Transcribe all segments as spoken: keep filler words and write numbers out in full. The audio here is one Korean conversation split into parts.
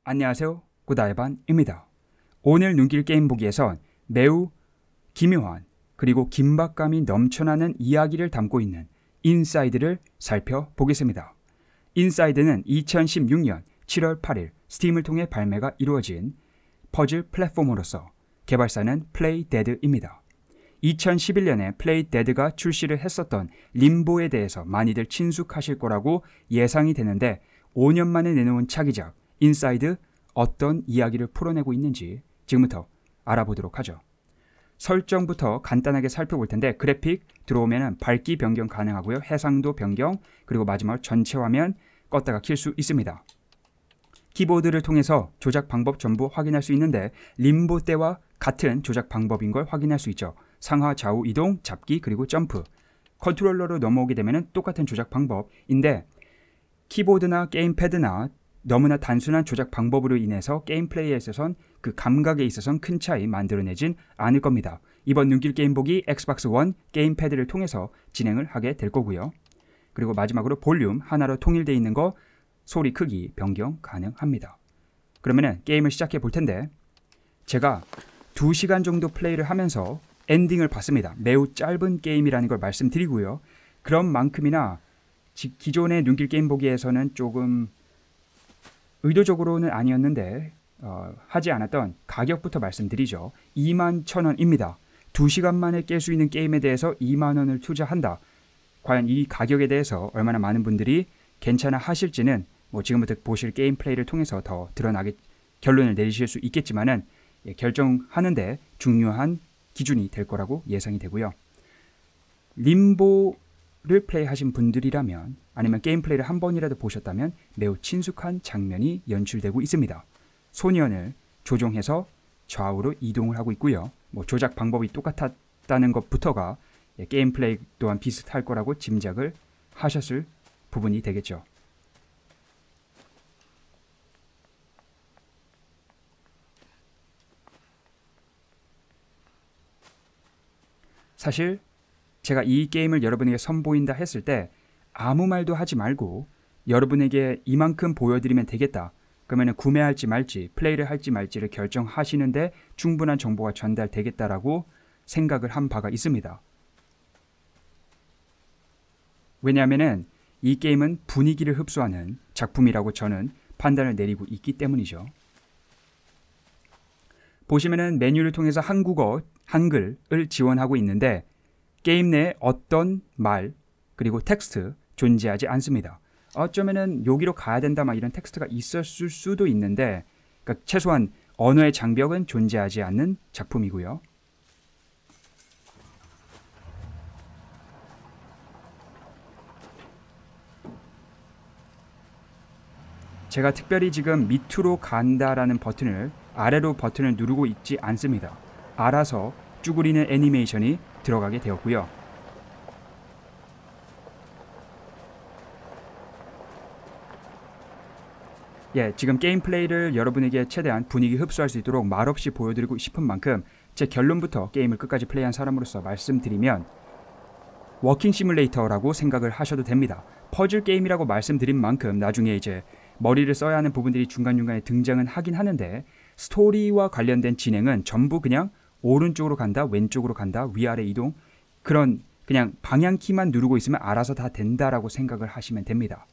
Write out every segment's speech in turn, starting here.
안녕하세요, 고다이반입니다. 오늘 눈길 게임 보기에선 매우 기묘한 그리고 긴박감이 넘쳐나는 이야기를 담고 있는 인사이드를 살펴보겠습니다. 인사이드는 이천십육 년 칠월 팔일 스팀을 통해 발매가 이루어진 퍼즐 플랫폼으로서 개발사는 플레이데드입니다. 이천십일 년에 플레이데드가 출시를 했었던 림보에 대해서 많이들 친숙하실 거라고 예상이 되는데 오 년 만에 내놓은 차기작 인사이드 어떤 이야기를 풀어내고 있는지 지금부터 알아보도록 하죠. 설정부터 간단하게 살펴볼 텐데 그래픽 들어오면 밝기 변경 가능하고요. 해상도 변경 그리고 마지막 전체 화면 껐다가 킬 수 있습니다. 키보드를 통해서 조작 방법 전부 확인할 수 있는데 림보 때와 같은 조작 방법인 걸 확인할 수 있죠. 상하 좌우 이동, 잡기 그리고 점프. 컨트롤러로 넘어오게 되면 똑같은 조작 방법인데 키보드나 게임패드나 너무나 단순한 조작 방법으로 인해서 게임 플레이에 있어선 그 감각에 있어선 큰 차이 만들어내진 않을 겁니다. 이번 눈길 게임 보기 엑스박스 원 게임패드를 통해서 진행을 하게 될 거고요. 그리고 마지막으로 볼륨 하나로 통일되어 있는 거 소리 크기 변경 가능합니다. 그러면은 게임을 시작해 볼 텐데 제가 두 시간 정도 플레이를 하면서 엔딩을 봤습니다. 매우 짧은 게임이라는 걸 말씀드리고요. 그런 만큼이나 기존의 눈길 게임 보기에서는 조금 의도적으로는 아니었는데 어, 하지 않았던 가격부터 말씀드리죠. 이만 천 원입니다. 두 시간 만에 깰 수 있는 게임에 대해서 이만 원을 투자한다. 과연 이 가격에 대해서 얼마나 많은 분들이 괜찮아 하실지는 뭐 지금부터 보실 게임 플레이를 통해서 더 드러나게 결론을 내리실 수 있겠지만은 예, 결정하는데 중요한 기준이 될 거라고 예상이 되고요. 림보를 플레이하신 분들이라면 아니면 게임 플레이를 한 번이라도 보셨다면 매우 친숙한 장면이 연출되고 있습니다. 소년을 조종해서 좌우로 이동을 하고 있고요. 뭐 조작 방법이 똑같았다는 것부터가 예, 게임 플레이 또한 비슷할 거라고 짐작을 하셨을 부분이 되겠죠. 사실 제가 이 게임을 여러분에게 선보인다 했을 때 아무 말도 하지 말고 여러분에게 이만큼 보여드리면 되겠다. 그러면 구매할지 말지 플레이를 할지 말지를 결정하시는데 충분한 정보가 전달되겠다라고 생각을 한 바가 있습니다. 왜냐하면 이 게임은 분위기를 흡수하는 작품이라고 저는 판단을 내리고 있기 때문이죠. 보시면은 메뉴를 통해서 한국어, 한글을 지원하고 있는데 게임 내에 어떤 말 그리고 텍스트 존재하지 않습니다. 어쩌면은 여기로 가야 된다 막 이런 텍스트가 있었을 수도 있는데 그러니까 최소한 언어의 장벽은 존재하지 않는 작품이고요. 제가 특별히 지금 밑으로 간다라는 버튼을 아래로 버튼을 누르고 있지 않습니다. 알아서 쭈그리는 애니메이션이 들어가게 되었고요. 예, 지금 게임 플레이를 여러분에게 최대한 분위기 흡수할 수 있도록 말없이 보여드리고 싶은 만큼 제 결론부터 게임을 끝까지 플레이한 사람으로서 말씀드리면 워킹 시뮬레이터라고 생각을 하셔도 됩니다. 퍼즐 게임이라고 말씀드린 만큼 나중에 이제 머리를 써야 하는 부분들이 중간중간에 등장은 하긴 하는데 스토리와 관련된 진행은 전부 그냥 오른쪽으로 간다, 왼쪽으로 간다, 위아래 이동 그런 그냥 방향키만 누르고 있으면 알아서 다 된다라고 생각을 하시면 됩니다.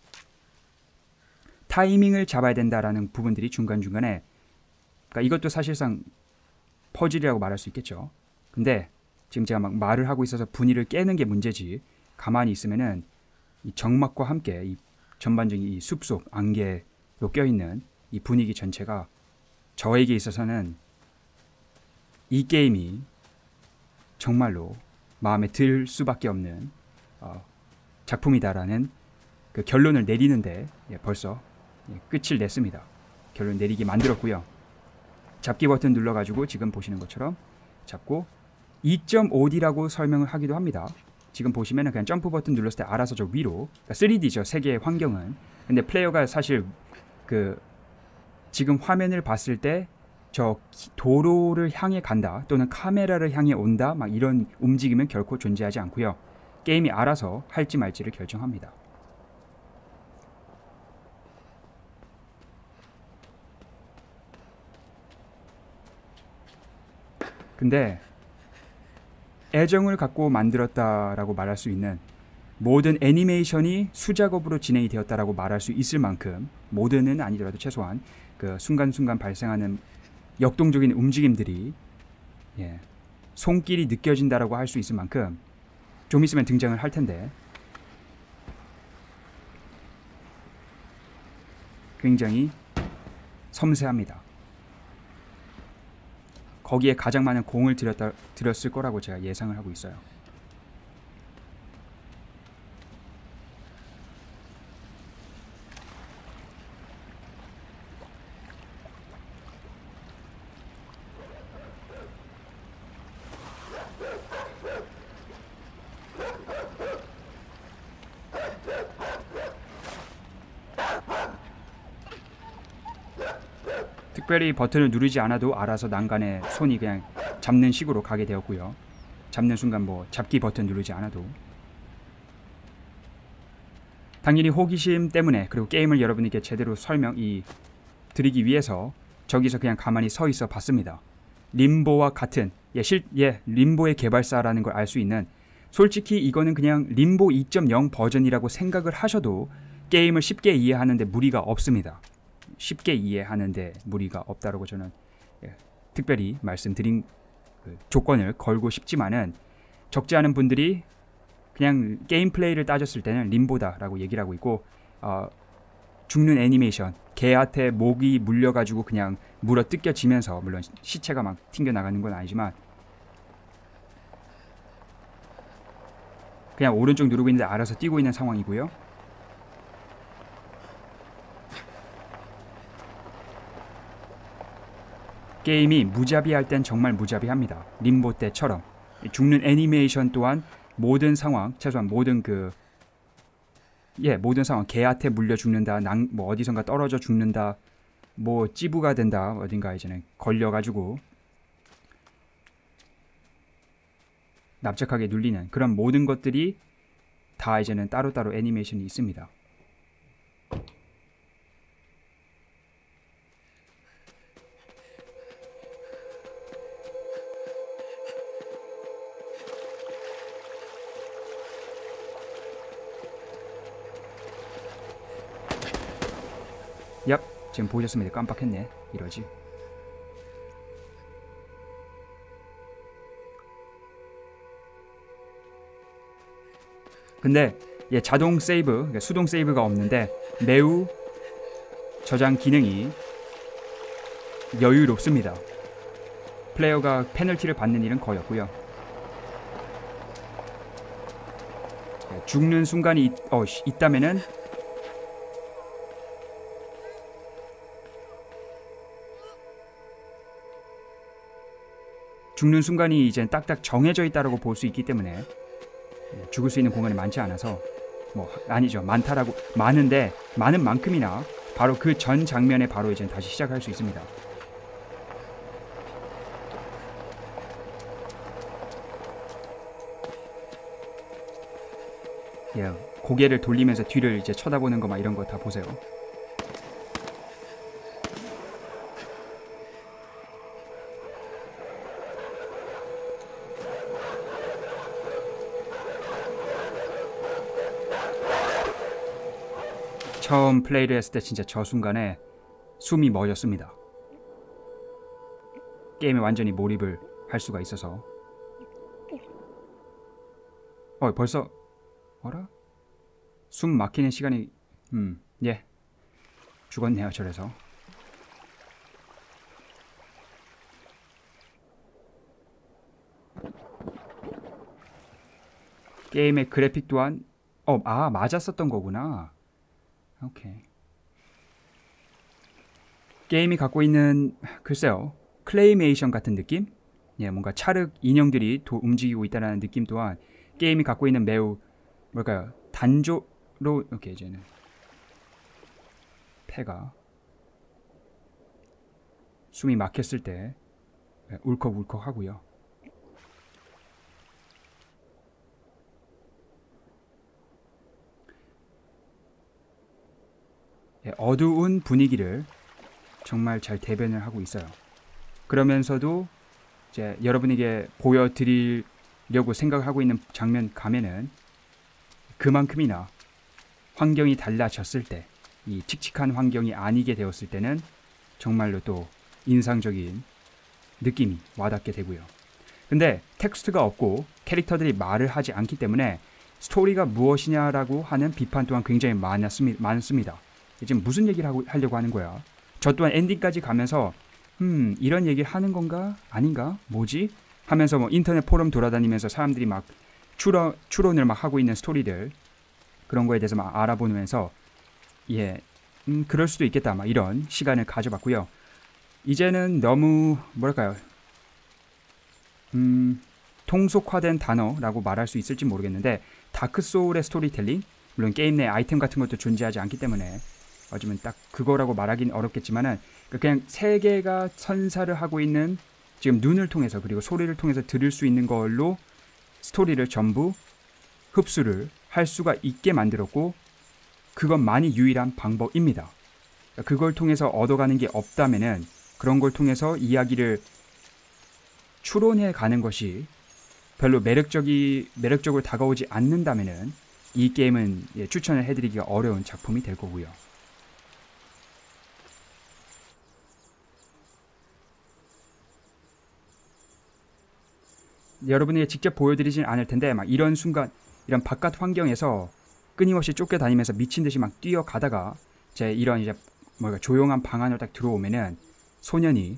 타이밍을 잡아야 된다라는 부분들이 중간중간에 그러니까 이것도 사실상 퍼즐이라고 말할 수 있겠죠. 근데 지금 제가 막 말을 하고 있어서 분위를 깨는 게 문제지 가만히 있으면은 이 정막과 함께 이 전반적인 이 숲속 안개로 껴있는 이 분위기 전체가 저에게 있어서는 이 게임이 정말로 마음에 들 수밖에 없는 어, 작품이다라는 그 결론을 내리는데 예, 벌써 예, 끝을 냈습니다. 결론 내리게 만들었고요. 잡기 버튼 눌러가지고 지금 보시는 것처럼 잡고 이 점 오 디라고 설명을 하기도 합니다. 지금 보시면은 그냥 점프 버튼 눌렀을 때 알아서 저 위로 그러니까 쓰리 디죠. 세계의 환경은. 근데 플레이어가 사실 그 지금 화면을 봤을 때 저 도로를 향해 간다 또는 카메라를 향해 온다 막 이런 움직임은 결코 존재하지 않고요. 게임이 알아서 할지 말지를 결정합니다. 근데 애정을 갖고 만들었다라고 말할 수 있는, 모든 애니메이션이 수작업으로 진행이 되었다라고 말할 수 있을 만큼, 모든은 아니더라도 최소한 그 순간순간 발생하는 역동적인 움직임들이 예, 손길이 느껴진다라고 할 수 있을 만큼 좀 있으면 등장을 할 텐데 굉장히 섬세합니다. 거기에 가장 많은 공을 들였다, 들였을 거라고 제가 예상을 하고 있어요. 특별히 버튼을 누르지 않아도 알아서 난간에 손이 그냥 잡는 식으로 가게 되었고요. 잡는 순간 뭐 잡기 버튼 누르지 않아도. 당연히 호기심 때문에, 그리고 게임을 여러분에게 제대로 설명 이 드리기 위해서 저기서 그냥 가만히 서 있어 봤습니다. 림보와 같은 예, 실, 예 림보의 개발사라는 걸 알 수 있는, 솔직히 이거는 그냥 림보 이 점 영 버전이라고 생각을 하셔도 게임을 쉽게 이해하는데 무리가 없습니다. 쉽게 이해하는데 무리가 없다라고 저는 예, 특별히 말씀드린 그 조건을 걸고 싶지만은, 적지 않은 분들이 그냥 게임 플레이를 따졌을 때는 림보다라고 얘기를 하고 있고, 어, 죽는 애니메이션, 개한테 목이 물려가지고 그냥 물어 뜯겨지면서, 물론 시체가 막 튕겨나가는 건 아니지만 그냥 오른쪽 누르고 있는데 알아서 뛰고 있는 상황이고요. 게임이 무자비할 땐 정말 무자비합니다. 림보 때처럼. 죽는 애니메이션 또한 모든 상황, 최소한 모든 그 예, 모든 상황, 개한테 물려 죽는다, 낭, 뭐 어디선가 떨어져 죽는다, 뭐 찌부가 된다, 어딘가 이제는 걸려가지고 납작하게 눌리는 그런 모든 것들이 다 이제는 따로따로 애니메이션이 있습니다. 얍, 지금 보셨습니다. 깜빡했네. 이러지. 근데 예, 자동 세이브, 그러니까 수동 세이브가 없는데 매우 저장 기능이 여유롭습니다. 플레이어가 페널티를 받는 일은 거의 없고요. 예, 죽는 순간이 있, 어, 있다면은 죽는 순간이 이제 딱딱 정해져 있다라고 볼 수 있기 때문에 죽을 수 있는 공간이 많지 않아서, 뭐 아니죠, 많다라고, 많은데 많은 만큼이나 바로 그 전 장면에 바로 이제 다시 시작할 수 있습니다. 예, 고개를 돌리면서 뒤를 이제 쳐다보는 거 막 이런 거 다 보세요. 처음 플레이를 했을 때 진짜 저 순간에 숨이 멎었습니다. 게임에 완전히 몰입을 할 수가 있어서. 어, 벌써 어라? 숨 막히는 시간이 음, 예. 죽었네요, 저래서. 게임의 그래픽 또한 어, 아, 맞았었던 거구나. 오케이. 게임이 갖고 있는 글쎄요, 클레이메이션 같은 느낌? 예, 뭔가 찰흙 인형들이 도, 움직이고 있다는 느낌 또한 게임이 갖고 있는 매우 뭘까요? 단조로 이렇게 이제는 폐가 숨이 막혔을 때 울컥울컥 하고요. 예, 어두운 분위기를 정말 잘 대변을 하고 있어요. 그러면서도 이제 여러분에게 보여드리려고 생각하고 있는 장면 가면은 그만큼이나 환경이 달라졌을 때, 이 칙칙한 환경이 아니게 되었을 때는 정말로 또 인상적인 느낌이 와닿게 되고요. 근데 텍스트가 없고 캐릭터들이 말을 하지 않기 때문에 스토리가 무엇이냐라고 하는 비판 또한 굉장히 많습니다. 지금 무슨 얘기를 하고, 하려고 하는 거야? 저 또한 엔딩까지 가면서 음 이런 얘기를 하는 건가? 아닌가? 뭐지? 하면서 뭐 인터넷 포럼 돌아다니면서 사람들이 막 추론, 추론을 막 하고 있는 스토리들, 그런 거에 대해서 막 알아보면서 예, 음, 그럴 수도 있겠다, 막 이런 시간을 가져봤고요. 이제는 너무 뭐랄까요, 음, 통속화된 단어라고 말할 수 있을지 모르겠는데, 다크 소울의 스토리텔링, 물론 게임 내 아이템 같은 것도 존재하지 않기 때문에 어쩌면 딱 그거라고 말하기는 어렵겠지만은, 그냥 세계가 선사를 하고 있는, 지금 눈을 통해서 그리고 소리를 통해서 들을 수 있는 걸로 스토리를 전부 흡수를 할 수가 있게 만들었고, 그것만이 유일한 방법입니다. 그걸 통해서 얻어가는 게 없다면은, 그런 걸 통해서 이야기를 추론해 가는 것이 별로 매력적이, 매력적으로 다가오지 않는다면은 이 게임은 예, 추천을 해드리기가 어려운 작품이 될 거고요. 여러분에게 직접 보여드리진 않을 텐데, 막 이런 순간, 이런 바깥 환경에서 끊임없이 쫓겨다니면서 미친 듯이 막 뛰어가다가 제 이런 이제 뭐가 조용한 방 안으로 딱 들어오면은 소년이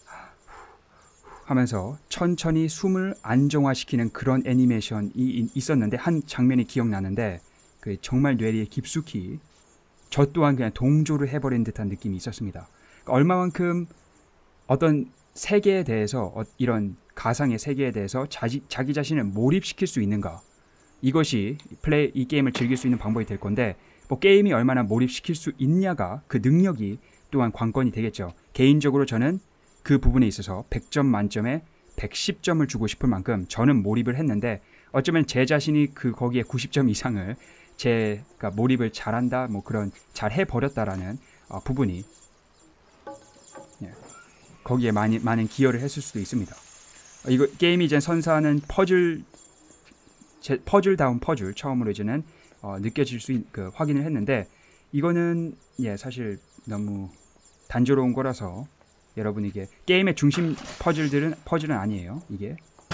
하면서 천천히 숨을 안정화시키는 그런 애니메이션이 있었는데, 한 장면이 기억나는데, 그 정말 뇌리에 깊숙이 저 또한 그냥 동조를 해버린 듯한 느낌이 있었습니다. 그러니까 얼마만큼 어떤 세계에 대해서, 이런 가상의 세계에 대해서 자기, 자기 자신을 몰입시킬 수 있는가, 이것이 플레이, 이 게임을 즐길 수 있는 방법이 될 건데, 뭐 게임이 얼마나 몰입시킬 수 있냐가, 그 능력이 또한 관건이 되겠죠. 개인적으로 저는 그 부분에 있어서 백 점 만점에 백십 점을 주고 싶을 만큼 저는 몰입을 했는데, 어쩌면 제 자신이 그 거기에 구십 점 이상을 제가 몰입을 잘한다, 뭐 그런 잘 해버렸다라는 어, 부분이 예, 거기에 많이 많은 기여를 했을 수도 있습니다. 어, 이거 게임이 이제 선사하는 퍼즐, 제, 퍼즐다운 퍼즐 처음으로 이제는 어, 느껴질 수 있, 그, 확인을 했는데, 이거는 예 사실 너무 단조로운 거라서 여러분에게, 게임의 중심 퍼즐들은 퍼즐은 아니에요. 이게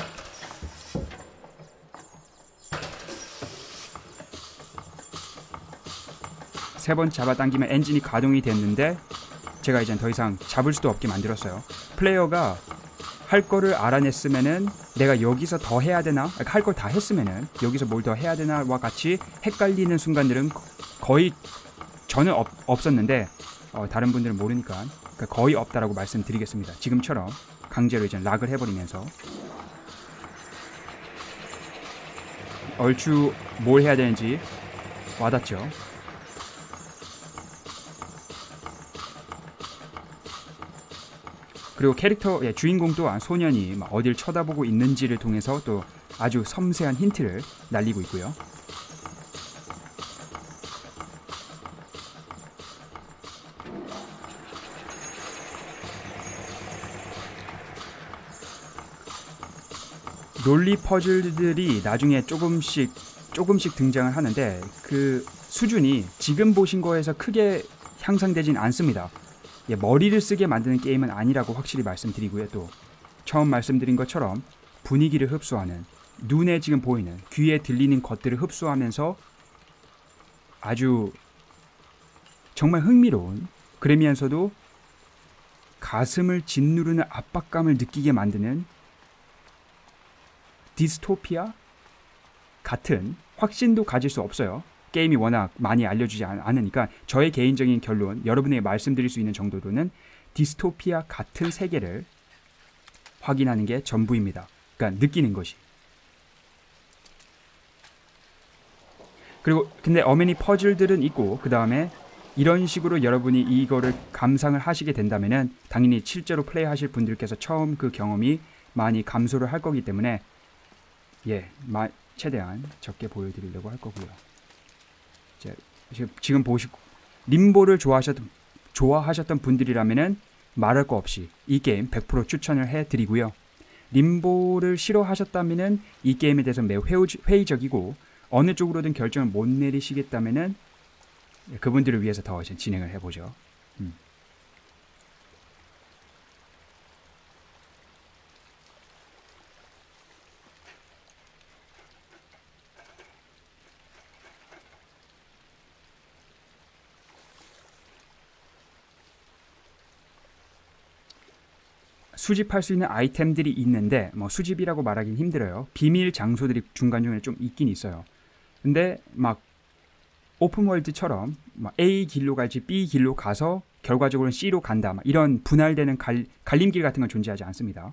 세 번 잡아당기면 엔진이 가동이 됐는데, 제가 이젠 더 이상 잡을 수도 없게 만들었어요. 플레이어가 할 거를 알아냈으면은 내가 여기서 더 해야 되나, 할 걸 다 했으면은 여기서 뭘 더 해야 되나와 같이 헷갈리는 순간들은 거의 저는 없, 없었는데 어, 다른 분들은 모르니까 거의 없다라고 말씀드리겠습니다. 지금처럼 강제로 이제 락을 해버리면서 얼추 뭘 해야 되는지 와닿죠. 그리고 캐릭터, 예, 주인공 또한 소년이 막 어딜 쳐다보고 있는지를 통해서 또 아주 섬세한 힌트를 날리고 있고요. 롤리 퍼즐들이 나중에 조금씩 조금씩 등장을 하는데, 그 수준이 지금 보신 거에서 크게 향상되진 않습니다. 예, 머리를 쓰게 만드는 게임은 아니라고 확실히 말씀드리고요. 또 처음 말씀드린 것처럼 분위기를 흡수하는, 눈에 지금 보이는, 귀에 들리는 것들을 흡수하면서 아주 정말 흥미로운, 그러면서도 가슴을 짓누르는 압박감을 느끼게 만드는 디스토피아 같은, 확신도 가질 수 없어요. 게임이 워낙 많이 알려주지 않으니까 저의 개인적인 결론, 여러분에게 말씀드릴 수 있는 정도로는 디스토피아 같은 세계를 확인하는 게 전부입니다. 그러니까 느끼는 것이. 그리고 근데 어메니 퍼즐들은 있고, 그 다음에 이런 식으로 여러분이 이거를 감상을 하시게 된다면은 당연히 실제로 플레이하실 분들께서 처음 그 경험이 많이 감소를 할 거기 때문에 예, 마, 최대한 적게 보여드리려고 할 거고요. 이제 지금 보시고 림보를 좋아하셨던 좋아하셨던 분들이라면은 말할 거 없이 이 게임 백 퍼센트 추천을 해드리고요. 림보를 싫어하셨다면은 이 게임에 대해서 매우 회의적이고 어느 쪽으로든 결정을 못 내리시겠다면은 그분들을 위해서 더 진행을 해보죠. 음. 수집할 수 있는 아이템들이 있는데 뭐 수집이라고 말하기는 힘들어요. 비밀 장소들이 중간중간에 좀 있긴 있어요. 근데 막 오픈월드처럼 막 A 길로 갈지 B 길로 가서 결과적으로는 C로 간다, 막 이런 분할되는 갈, 갈림길 같은 건 존재하지 않습니다.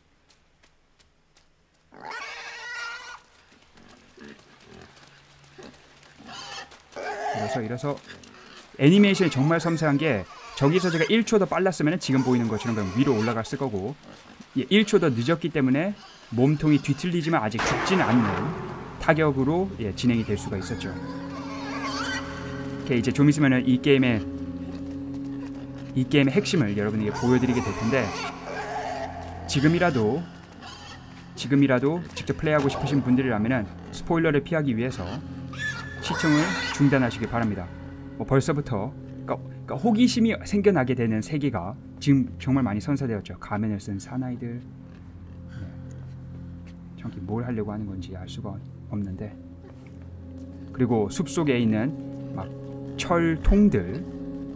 이래서 이래서 애니메이션이 정말 섬세한 게 저기서 제가 일 초 더 빨랐으면 지금 보이는 것처럼 그냥 위로 올라갔을 거고, 예, 일 초 더 늦었기 때문에 몸통이 뒤틀리지만 아직 죽지는 않는 타격으로 예, 진행이 될 수가 있었죠. 오케이, 이제 좀 있으면 이 게임의 이 게임의 핵심을 여러분에게 보여드리게 될 텐데, 지금이라도 지금이라도 직접 플레이하고 싶으신 분들이라면 스포일러를 피하기 위해서 시청을 중단하시기 바랍니다. 뭐 벌써부터 그러니까, 그러니까 호기심이 생겨나게 되는 세계가 지금 정말 많이 선사되었죠. 가면을 쓴 사나이들, 네. 정확히 뭘 하려고 하는 건지 알 수가 없는데, 그리고 숲속에 있는 막 철통들.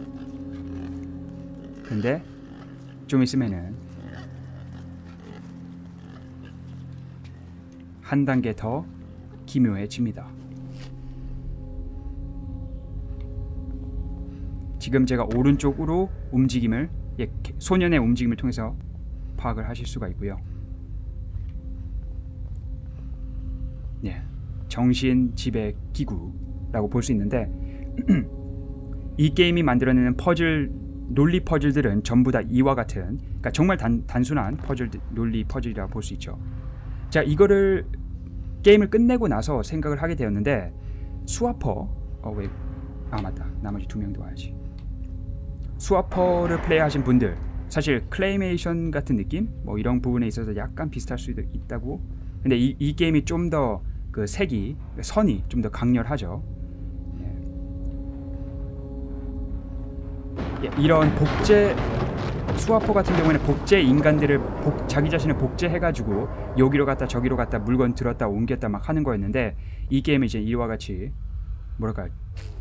근데 좀 있으면은 한 단계 더 기묘해집니다. 지금 제가 오른쪽으로 움직임을, 예, 소년의 움직임을 통해서 파악을 하실 수가 있고요. 예, 정신 지배 기구라고 볼 수 있는데 이 게임이 만들어내는 퍼즐, 논리 퍼즐들은 전부 다 이와 같은, 그러니까 정말 단, 단순한 퍼즐, 논리 퍼즐이라고 볼 수 있죠. 자, 이거를 게임을 끝내고 나서 생각을 하게 되었는데, 스와퍼, 어, 왜, 아 맞다, 나머지 두 명도 와야지. 스와퍼를 플레이하신 분들, 사실 클레이메이션 같은 느낌? 뭐 이런 부분에 있어서 약간 비슷할 수도 있다고. 근데 이, 이 게임이 좀 더 그 색이, 선이 좀 더 강렬하죠. 예, 이런 복제, 스와퍼 같은 경우에는 복제 인간들을 복, 자기 자신을 복제해가지고 여기로 갔다 저기로 갔다 물건 들었다 옮겼다 막 하는 거였는데, 이 게임은 이제 이와 같이 뭐랄까,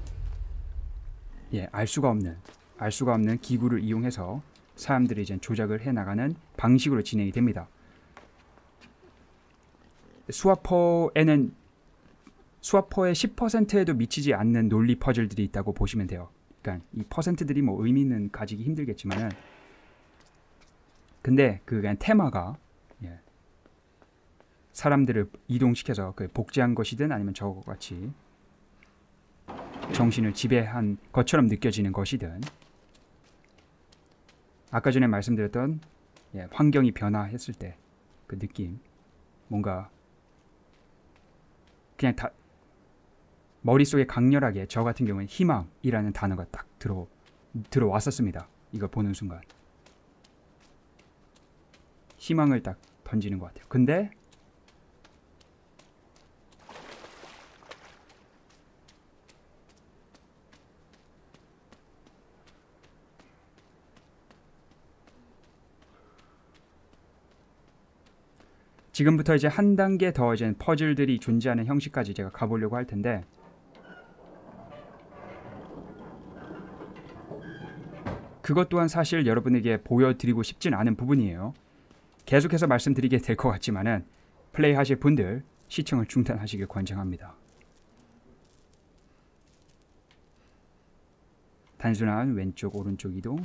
예, 알 수가 없는 알 수가 없는 기구를 이용해서 사람들이 이제 조작을 해나가는 방식으로 진행이 됩니다. 스와퍼에는 스와퍼의 십 퍼센트에도 미치지 않는 논리 퍼즐들이 있다고 보시면 돼요. 그러니까 이 퍼센트들이 뭐 의미는 가지기 힘들겠지만은, 근데 그 그냥 테마가, 예, 사람들을 이동시켜서 그 복제한 것이든 아니면 저거 같이 정신을 지배한 것처럼 느껴지는 것이든, 아까 전에 말씀드렸던, 예, 환경이 변화했을 때 그 느낌, 뭔가 그냥 다 머릿속에 강렬하게 저 같은 경우는 희망이라는 단어가 딱 들어, 들어왔었습니다. 이걸 보는 순간 희망을 딱 던지는 것 같아요. 근데 지금부터 이제 한 단계 더 이제 퍼즐들이 존재하는 형식까지 제가 가보려고 할 텐데, 그것 또한 사실 여러분에게 보여드리고 싶진 않은 부분이에요. 계속해서 말씀드리게 될 것 같지만은 플레이 하실 분들 시청을 중단하시길 권장합니다. 단순한 왼쪽 오른쪽 이동,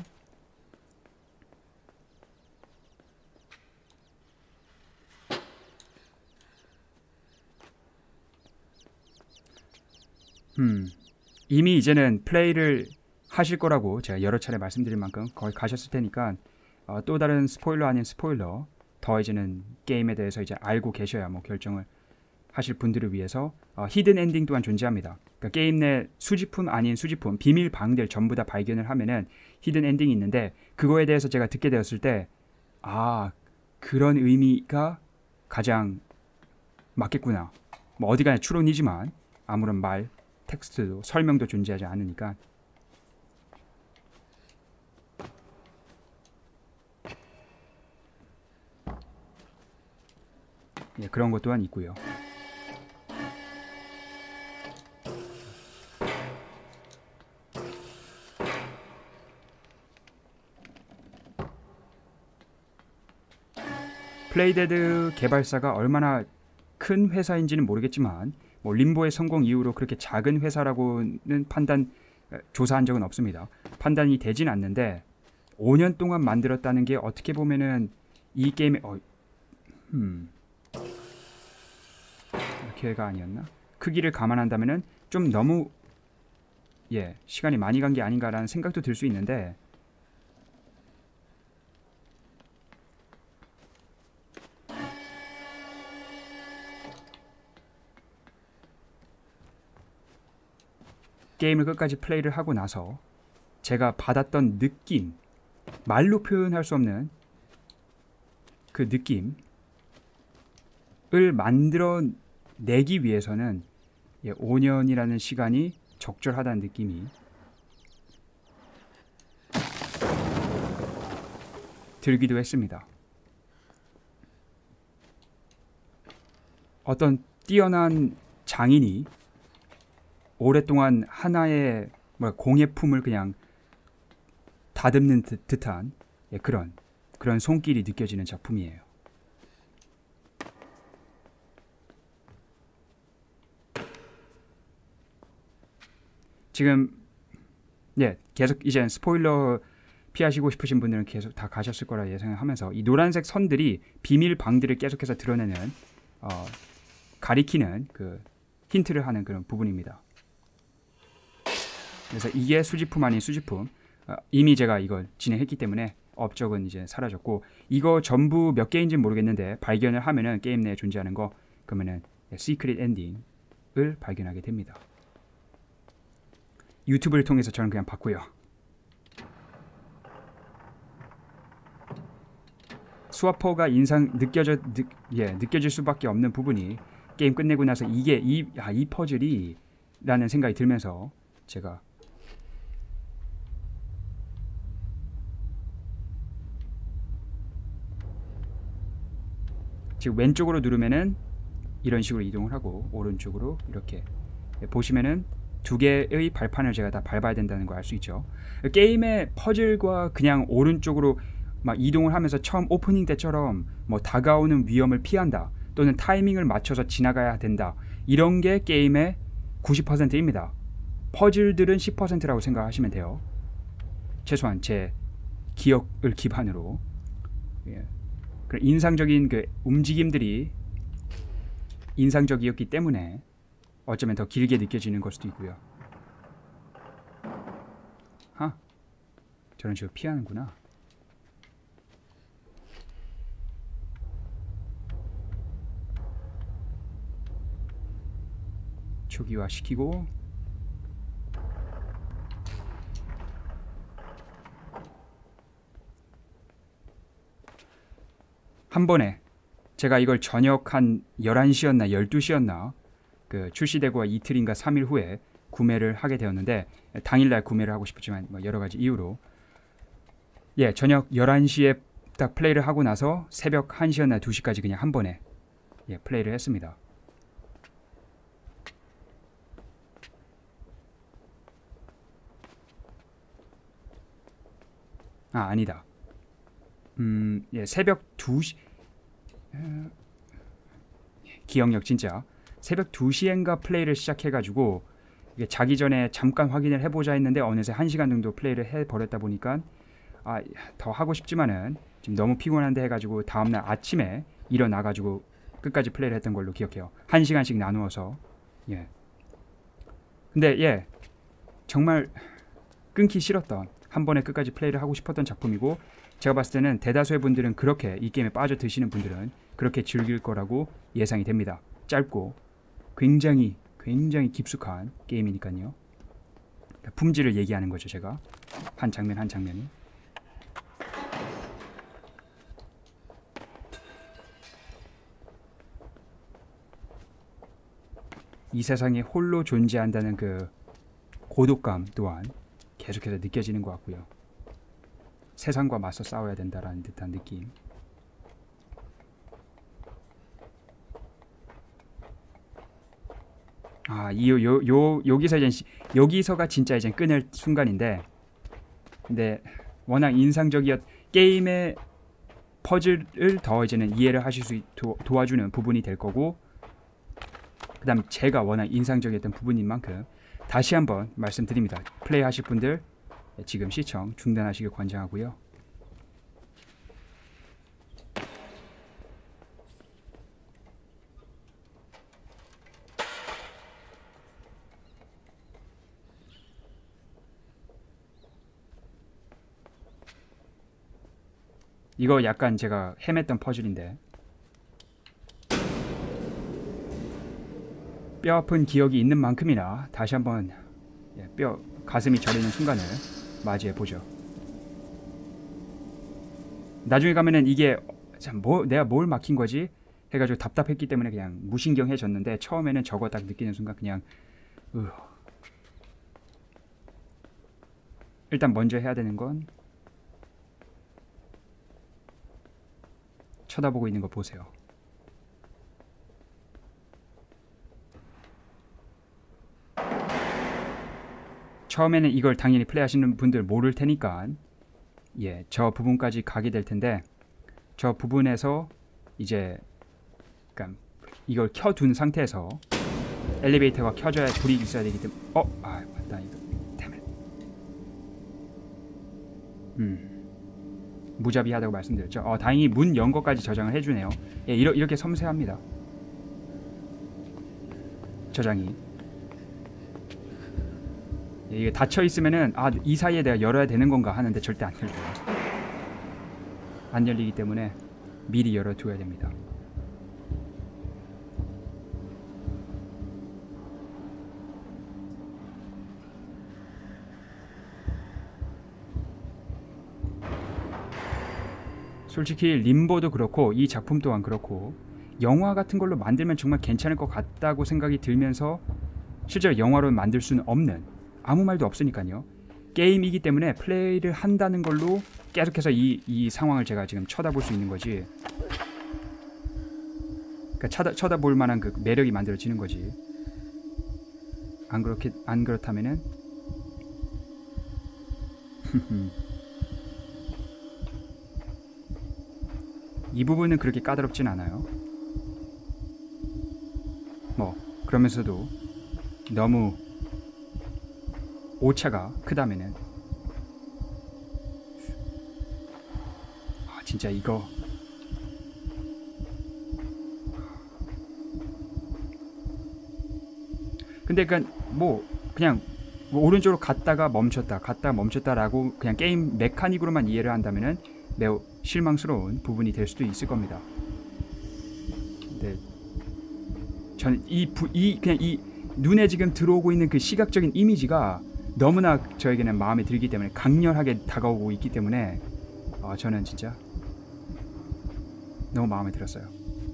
음, 이미 이제는 플레이를 하실 거라고 제가 여러 차례 말씀드린 만큼 거의 가셨을 테니까, 어, 또 다른 스포일러 아닌 스포일러, 더 이제는 게임에 대해서 이제 알고 계셔야 뭐 결정을 하실 분들을 위해서 어, 히든 엔딩 또한 존재합니다. 그러니까 게임 내 수집품 아닌 수집품, 비밀 방들 전부 다 발견을 하면은 히든 엔딩이 있는데, 그거에 대해서 제가 듣게 되었을 때, 아, 그런 의미가 가장 맞겠구나. 뭐 어디가나 추론이지만 아무런 말, 텍스트도 설명도 존재하지 않으니까. 예, 그런 것 또한 있고요. 플레이데드 개발사가 얼마나 큰 회사인지는 모르겠지만 뭐 림보의 성공 이후로 그렇게 작은 회사라고는 판단 조사한 적은 없습니다. 판단이 되진 않는데 오 년 동안 만들었다는 게 어떻게 보면은 이 게임의 어, 음, 이렇게가 아니었나? 크기를 감안한다면은 좀 너무 예 시간이 많이 간 게 아닌가라는 생각도 들 수 있는데 게임을 끝까지 플레이를 하고 나서 제가 받았던 느낌, 말로 표현할 수 없는 그 느낌을 만들어내기 위해서는 오 년이라는 시간이 적절하다는 느낌이 들기도 했습니다. 어떤 뛰어난 장인이 오랫동안 하나의 뭐 공예품을 그냥 다듬는 듯, 듯한 예, 그런 그런 손길이 느껴지는 작품이에요. 지금 예 계속 이제 스포일러 피하시고 싶으신 분들은 계속 다 가셨을 거라 예상하면서 이 노란색 선들이 비밀 방들을 계속해서 드러내는 어, 가리키는 그 힌트를 하는 그런 부분입니다. 그래서 이게 수집품 아닌 수집품. 어, 이미 제가 이걸 진행했기 때문에 업적은 이제 사라졌고 이거 전부 몇 개인지는 모르겠는데 발견을 하면은 게임 내에 존재하는 거 그러면은 시크릿 엔딩을 발견하게 됩니다. 유튜브를 통해서 저는 그냥 봤고요. 스와퍼가 인상 느껴져 느, 예, 느껴질 수밖에 없는 부분이 게임 끝내고 나서 이게 이, 아, 이 퍼즐이 라는 생각이 들면서 제가 지금 왼쪽으로 누르면은 이런 식으로 이동을 하고 오른쪽으로 이렇게 보시면은 두 개의 발판을 제가 다 밟아야 된다는 걸 알 수 있죠. 게임의 퍼즐과 그냥 오른쪽으로 막 이동을 하면서 처음 오프닝 때처럼 뭐 다가오는 위험을 피한다 또는 타이밍을 맞춰서 지나가야 된다 이런 게 게임의 구십 퍼센트입니다. 퍼즐들은 십 퍼센트라고 생각하시면 돼요. 최소한 제 기억을 기반으로. 예. 인상적인 그 움직임들이 인상적이었기 때문에 어쩌면 더 길게 느껴지는 걸 수도 있고요. 하, 저런 식으로 피하는구나. 초기화 시키고 한 번에 제가 이걸 저녁 한 열한 시였나 열두 시였나 그 출시되고 이틀인가 삼 일 후에 구매를 하게 되었는데 당일날 구매를 하고 싶었지만 뭐 여러 가지 이유로 예 저녁 열한 시에 딱 플레이를 하고 나서 새벽 한 시였나 두 시까지 그냥 한 번에 예 플레이를 했습니다. 아 아니다. 음, 예, 새벽 두 시 어, 기억력 진짜 새벽 두 시엔가 플레이를 시작해가지고 이게 자기 전에 잠깐 확인을 해보자 했는데 어느새 한 시간 정도 플레이를 해버렸다 보니까 아, 더 하고 싶지만은 지금 너무 피곤한데 해가지고 다음날 아침에 일어나가지고 끝까지 플레이를 했던 걸로 기억해요. 한 시간씩 나누어서 예. 근데 예 정말 끊기 싫었던 한 번에 끝까지 플레이를 하고 싶었던 작품이고 제가 봤을 때는 대다수의 분들은 그렇게 이 게임에 빠져드시는 분들은 그렇게 즐길 거라고 예상이 됩니다. 짧고 굉장히 굉장히 깊숙한 게임이니까요. 품질을 얘기하는 거죠. 제가 한 장면 한 장면이 이 세상에 홀로 존재한다는 그 고독감 또한 계속해서 느껴지는 것 같고요. 세상과 맞서 싸워야 된다라는 듯한 느낌. 아, 이 요 요 여기서 이제 여기서가 진짜 이제 끊을 순간인데, 근데 워낙 인상적이었 게임의 퍼즐을 더 이제는 이해를 하실 수 도, 도와주는 부분이 될 거고, 그다음 제가 워낙 인상적이었던 부분인 만큼 다시 한번 말씀드립니다. 플레이하실 분들 지금 시청 중단하시길 권장하고요. 이거 약간 제가 헤맸던 퍼즐인데, 뼈아픈 기억이 있는 만큼이나 다시 한번 뼈 가슴이 저리는 순간을 맞이해 보죠. 나중에 가면은 이게 참 뭐 내가 뭘 막힌 거지 해가지고 답답했기 때문에 그냥 무신경해졌는데, 처음에는 저거 딱 느끼는 순간 그냥 으. 일단 먼저 해야 되는 건 쳐다보고 있는 거 보세요. 처음에는 이걸 당연히 플레이하시는 분들 모를 테니까 예, 저 부분까지 가게 될 텐데, 저 부분에서 이제 그러니까 이걸 켜둔 상태에서 엘리베이터가 켜져야 불이 있어야 되기 때문에 어? 아 맞다 이거 때문에 음 무자비하다고 말씀드렸죠. 어, 다행히 문 연 것까지 저장을 해주네요. 예, 이러, 이렇게 섬세합니다. 저장이. 예, 이게 닫혀 있으면은 아, 이 사이에 내가 열어야 되는 건가 하는데 절대 안 열려요. 안 열리기 때문에 미리 열어두어야 됩니다. 솔직히 림보도 그렇고 이 작품 또한 그렇고 영화 같은 걸로 만들면 정말 괜찮을 것 같다고 생각이 들면서 실제로 영화로 만들 수는 없는, 아무 말도 없으니까요. 게임이기 때문에 플레이를 한다는 걸로 계속해서 이, 이 상황을 제가 지금 쳐다볼 수 있는 거지. 그러니까 쳐다, 쳐다볼 만한 그 매력이 만들어지는 거지. 안 그렇게 안 그렇다면은 이 부분은 그렇게 까다롭진 않아요. 뭐 그러면서도 너무 오차가 크다면은 아 진짜 이거 근데 그니까 뭐 그냥 뭐 오른쪽으로 갔다가 멈췄다 갔다가 멈췄다라고 그냥 게임 메카닉으로만 이해를 한다면은 매우 실망스러운 부분이 될 수도 있을 겁니다. 근데 저는 이, 부, 이 그냥 이 눈에 지금 들어오고 있는 그 시각적인 이미지가 너무나 저에게는 마음에 들기 때문에, 강렬하게 다가오고 있기 때문에 어, 저는 진짜 너무 마음에 들었어요.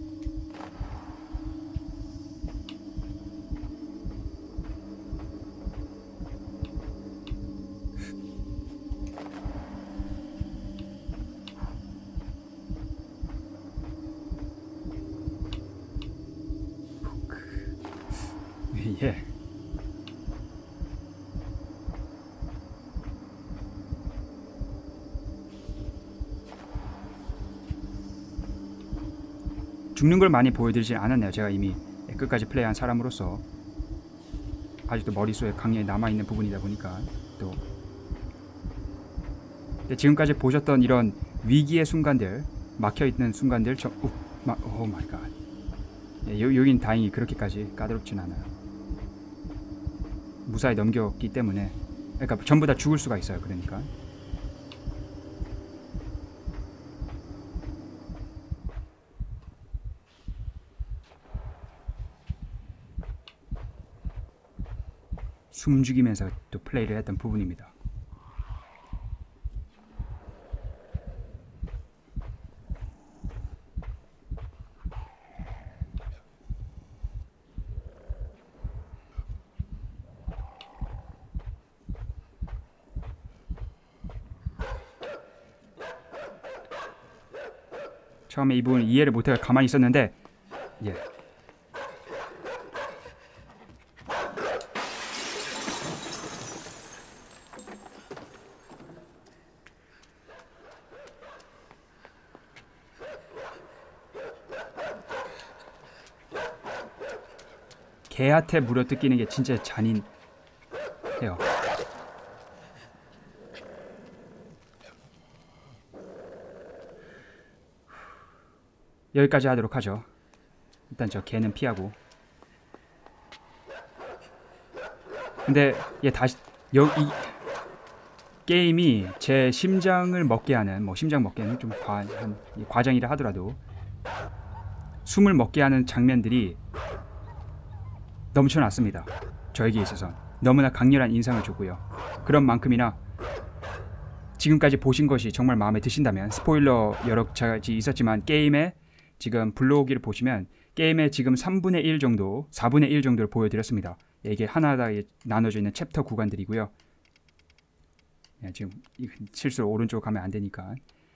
예. 죽는 걸 많이 보여드리진 않았네요. 제가 이미 끝까지 플레이한 사람으로서 아직도 머릿속에 강렬히 남아있는 부분이다 보니까. 또 근데 지금까지 보셨던 이런 위기의 순간들, 막혀있는 순간들 저, 오, 마, 오 마이 갓. 예, 여, 여긴 다행히 그렇게까지 까다롭진 않아요. 무사히 넘겼기 때문에, 그러니까 전부 다 죽을 수가 있어요. 그러니까 숨죽이면서 또 플레이를 했던 부분입니다. 처음에 이 부분 이해를 못해서 가만히 있었는데 예. 개한테 물어뜯기는 게 진짜 잔인해요. 여기까지 하도록 하죠. 일단 저 개는 피하고. 근데 얘 다시 여기 게임이 제 심장을 먹게 하는, 뭐 심장 먹게 하는 좀 과, 한, 과장이라 하더라도 숨을 먹게 하는 장면들이 넘쳐났습니다. 저에게 있어서 너무나 강렬한 인상을 줬고요. 그런 만큼이나 지금까지 보신 것이 정말 마음에 드신다면, 스포일러 여러 가지 있었지만 게임의 지금 블로그를 보시면 게임의 지금 삼분의 일 정도, 사분의 일 정도를 보여드렸습니다. 이게 하나하나 나눠져 있는 챕터 구간들이고요. 네, 지금 실수로 오른쪽 가면 안 되니까.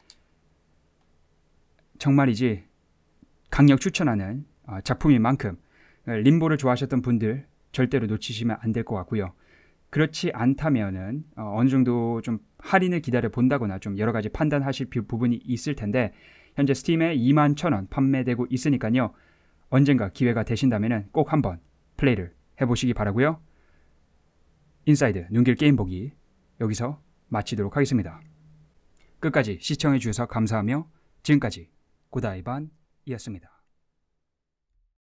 정말이지 강력 추천하는 작품인 만큼 림보를 좋아하셨던 분들 절대로 놓치시면 안 될 것 같고요. 그렇지 않다면은 어, 어느 정도 좀 할인을 기다려 본다거나 좀 여러 가지 판단하실 부분이 있을 텐데, 현재 스팀에 이만 천 원 판매되고 있으니까요. 언젠가 기회가 되신다면은 꼭 한번 플레이를 해보시기 바라고요. 인사이드 눈길 게임 보기 여기서 마치도록 하겠습니다. 끝까지 시청해 주셔서 감사하며 지금까지 고다이반이었습니다.